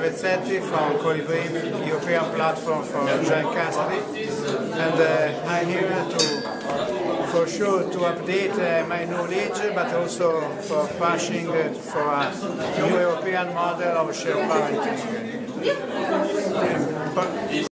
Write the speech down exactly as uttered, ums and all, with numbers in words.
Vezzeti from Colibri, European platform for joint custody, and uh, I'm here to, for sure, to update uh, my knowledge, but also for pushing uh, for a new European model of shared parenting.